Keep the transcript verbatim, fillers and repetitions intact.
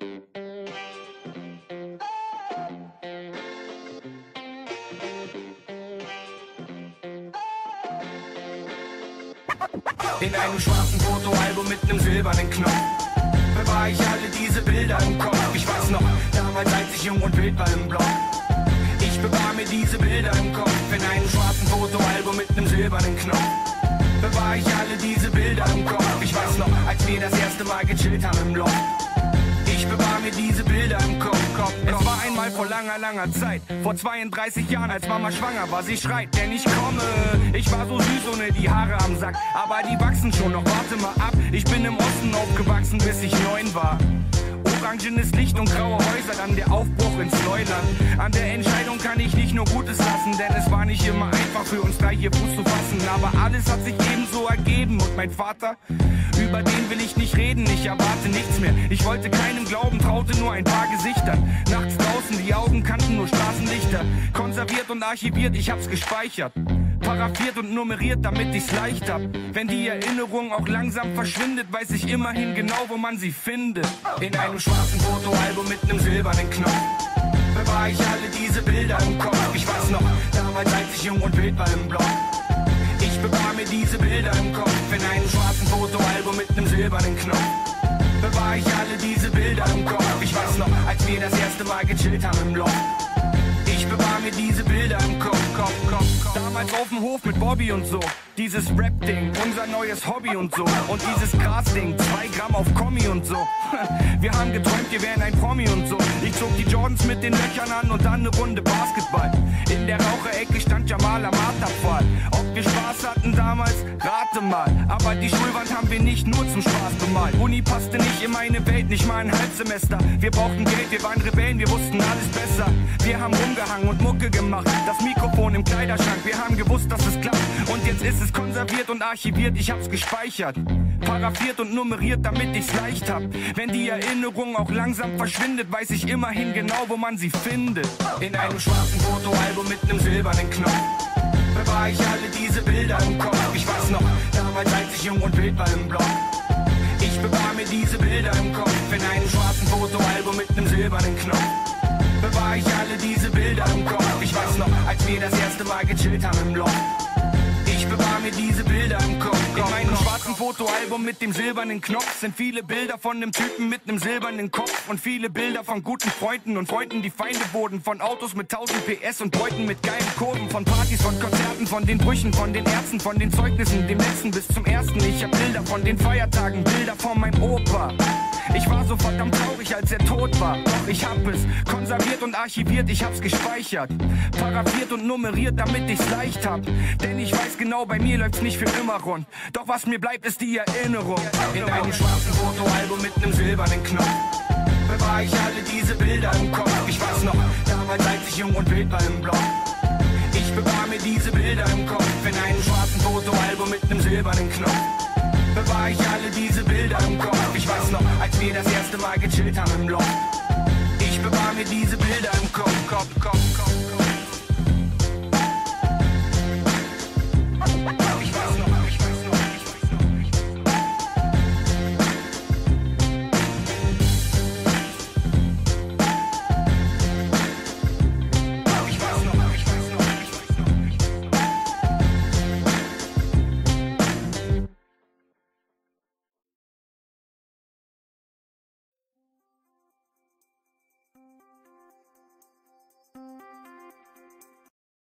In einem schwarzen Fotoalbum mit nem silbernen Knopf bewahre ich alle diese Bilder im Kopf. Ich weiß noch, damals als ich jung und wild war im Block. Ich bewahre mir diese Bilder im Kopf. In einem schwarzen Fotoalbum mit nem silbernen Knopf bewahre ich alle diese Bilder im Kopf. Ich weiß noch, als wir das erste Mal gechillt haben im Loft. Ich bewahre mir diese Bilder im Kopf, Kopf, Kopf. Es war einmal vor langer, langer Zeit, vor zweiunddreißig Jahren, als Mama schwanger war, sie schreit, denn ich komme. Ich war so süß ohne die Haare am Sack, aber die wachsen schon noch, warte mal ab. Ich bin im Osten aufgewachsen, bis ich neun war. Orangenes Licht und graue Häuser, dann der Aufbruch ins Neuland. An der Entscheidung kann ich nicht nur Gutes lassen, denn es war nicht immer einfach für uns drei hier Fuß zu fassen. Aber alles hat sich ebenso ergeben und mein Vater, über den will ich nicht reden, ich erwarte nichts mehr. Ich wollte keinem glauben, traute nur ein paar Gesichtern. Nachts draußen, die Augen kannten nur Straßenlichter. Konserviert und archiviert, ich hab's gespeichert. Paraphiert und nummeriert, damit ich's leicht hab. Wenn die Erinnerung auch langsam verschwindet, weiß ich immerhin genau, wo man sie findet. In einem schwarzen Fotoalbum mit nem silbernen Knopf bewahre ich alle diese Bilder im Kopf. Ich weiß noch, damals als ich jung und wild war im Block. Ich bewahre mir diese Bilder im Kopf. In einem schwarzen Fotoalbum mit nem silbernen Knopf bewahre ich alle diese Bilder im Kopf. Ich weiß noch, als wir das erste Mal gechillt haben im Loft. Ich bewahre mir diese Bilder im Kopf, Kopf, Kopf, Kopf. Damals auf dem Hof mit Bobby und so. Dieses Rap-Ding, unser neues Hobby und so. Und dieses Gras-Ding, zwei Gramm auf Kommi und so. Wir haben geträumt, wir wären ein Promi und so. Ich zog die Jordans mit den Löchern an und dann eine Runde Basketball. In der Raucherecke stand Jamal am Marterpfahl. Ob wir Spaß hatten damals? Rate mal. Aber die Schulwand haben wir nicht nur zum Spaß bemalt. Uni passte nicht in meine Welt, nicht mal ein Halbsemester. Wir brauchten Geld, wir waren Rebellen, wir wussten alles besser. Wir haben rumgehangen und Mucke gemacht. Das Mikrofon im Kleiderschrank, wir haben gewusst, dass es klappt. Und jetzt ist es konserviert und archiviert, ich hab's gespeichert. Paraphiert und nummeriert, damit ich's leicht hab. Wenn die Erinnerung auch langsam verschwindet, weiß ich immerhin genau, wo man sie findet. In einem schwarzen Fotoalbum mit nem silbernen Knopf bewahre ich alle diese Bilder im Kopf. Ich weiß noch, damals als ich jung und wild war im Block. Ich bewahre mir diese Bilder im Kopf. In einem schwarzen Fotoalbum mit nem silbernen Knopf bewahre ich alle diese Bilder im Kopf. Ich weiß noch, als wir das erste Mal gechillt haben im Loft. Ich bewahre mir diese Bilder im Kopf. In meinem schwarzen Fotoalbum mit dem silbernen Knopf sind viele Bilder von nem Typen mit nem silbernen Kopf. Und viele Bilder von guten Freunden und Freunden, die Feinde wurden. Von Autos mit tausend P S und Beuten mit geilen Kurven. Von Partys, von Konzerten, von den Brüchen, von den Ärzten, von den Zeugnissen, dem letzten bis zum ersten. Ich hab Bilder von den Feiertagen, Bilder von meinem Opa. Ich war so verdammt traurig, als er tot war. Doch ich hab es konserviert und archiviert, ich hab's gespeichert. Paraphiert und nummeriert, damit ich's leicht hab. Denn ich weiß genau, bei mir läuft's nicht für immer rund. Doch was mir bleibt, ist die Erinnerung. In einem schwarzen Fotoalbum mit nem silbernen Knopf bewahre ich alle diese Bilder im Kopf. Ich weiß noch, damals als ich jung und wild war im Block. Ich bewahre mir diese Bilder im Kopf. In einem schwarzen Fotoalbum mit nem silbernen Knopf bewahre ich alle diese Bilder im Kopf. Ich weiß noch, als wir das erste Mal gechillt haben im Loft. Ich bewahre mir diese Bilder im Kopf, Kopf, Kopf, Kopf, Kopf.